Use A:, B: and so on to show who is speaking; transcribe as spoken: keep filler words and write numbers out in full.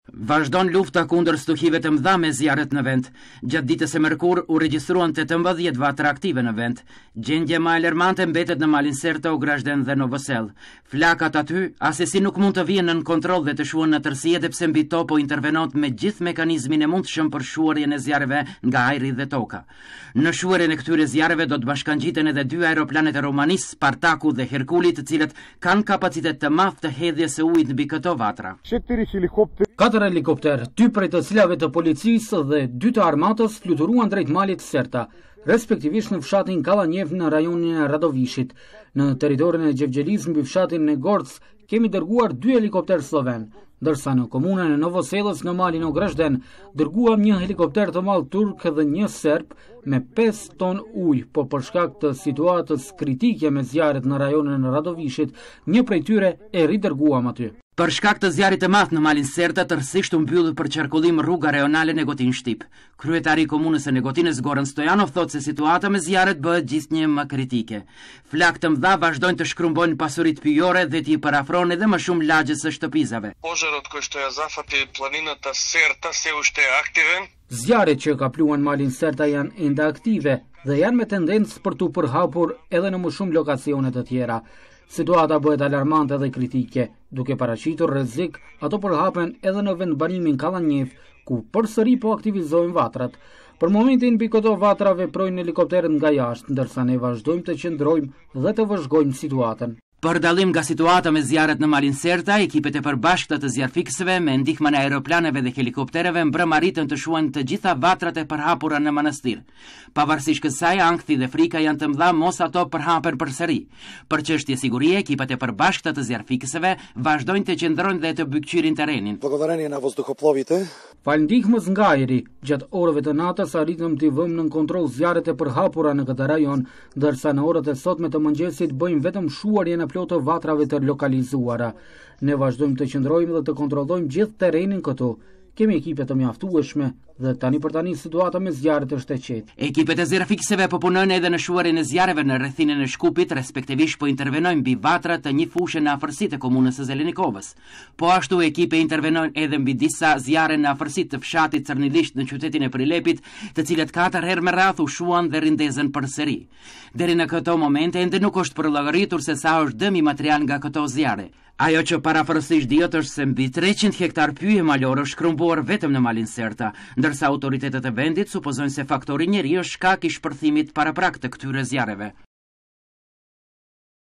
A: Vazhdon lufta kundër stuhive të mëdha me zjarret në vend. Gjatë ditës së mërkur u regjistruan tetëmbëdhjetë vatra aktive në vend. Gjendje më alarmante mbetet në Malin Serta, Ugrazden dhe Novosel. Flakat aty asesi nuk mund të vijen nën kontroll dhe të shuhen në tërësi edhe pse mbi to po intervenot me gjithë mekanizmin e mundshëm për shuarjen e zjarreve nga ajri dhe toka. Në shuarjen e këtyre zjarreve do të bashkangjiten edhe dy aeroplanet e Romanis, Spartaku dhe Herkuli, të cilët kanë kapacitet të madh të hedhjes së ujit mbi këto vatra.
B: Katër helikopter, dy prej të cilave të policisë dhe dy të armatës fluturuan drejt Malit Serta, respektivisht në fshatin Kalanjev në rajonin e Radovishit. Në teritorin e Gjevgjelis mbi fshatin në Gorc kemi dërguar dy helikopter sloven, ndërsa në komunën e Novoselës në malin Ugrazden dërguam një helikopter të madh turk dhe një serb me pesë ton ujë, por për shkak të situatës kritike me zjarret në rajonin e Radovishit, një prej tyre e ridërguam aty.
A: Për shkak të zjarrit të madh në Malin Serta, tërësisht u mbyll për qarkullim rruga rajonale Negotin Shtip. Kryetari i komunës së Negotinës, Goran Stojanov, thotë se situata me zjarret bëhet gjithnjë më kritike. Flak të mëdha vazhdojnë të shkrumbojnë pasuritë pyjore dhe t'i parafronë edhe më shumë lagjes së shtëpizave.
C: Пожарот кој што ја зафати планината Серта се уште е активен.
B: Zjarret që kapluan Malin Serta janë ende aktive dhe janë me tendencë për t'u përhapur edhe në më shumë lokacione të tjera. Situata bëhet alarmante dhe kritike, duke paraqitur rrezik ato përhapen edhe në vendbanimin Kalanjev, ku përsëri po aktivizojnë vatrat. Për momentin mbi këto vatra veprojnë helikopterët nga jashtë, ndërsa ne vazhdojmë të qëndrojmë dhe të vëzhgojmë situatën.
A: Për dallim nga situata me zjarret në Malin Serta, ekipet e përbashkëta të zjarrfiksëve me ndihmën e aeroplaneve dhe helikoptereve mbrëm arritën të shuajnë të gjitha vatrat e përhapura në manastir. Pavarësisht kësaj, ankthi dhe frika janë të mëdha mos ato përhapen përsëri. Për çështje sigurie, ekipet e përbashkëta të zjarrfiksëve vazhdojnë të qëndrojnë dhe të bykqyrin terrenin.
B: Fal ndihmës nga ajri, gjatë orëve të natës arritëm t'i vëmë nën kontroll zjarret e përhapura në këtë rajon, ndërsa në orët e sotme të mëngjesit bëjmë vetëm shuarjen e plotë vatrave të lokalizuara. Ne vazhdojmë të qëndrojmë dhe të kontrollojmë gjithë terrenin këtu. Kemi ekipe të mjaftueshme dhe tani për tani situata me zjarret është e qetë.
A: Ekipet e zjarrfiksëve po punojnë edhe në shuarjen e zjarreve në rrethinën e Shkupit, respektivisht po intervenojnë mbi vatra të një fushe në afërsitë e komunës së Zelenikovës. Po ashtu ekipe intervenojnë edhe mbi disa zjarre në afërsitë të fshatit Cërnilisht në qytetin e Prilepit, të cilët katër herë me radhë u shuan dhe rindezën përsëri. Deri në këto momente ende nuk është përllogaritur se sa është dëmi material nga këto zjarre. Ajo që parafërësisht dihet është se mbi treqind hektar pyje malore është shkrumbuar vetëm në Malin Serta, ndërsa autoritetet e vendit supozojnë se faktori njeri është shkak i shpërthimit paraprak të këtyre zjarreve.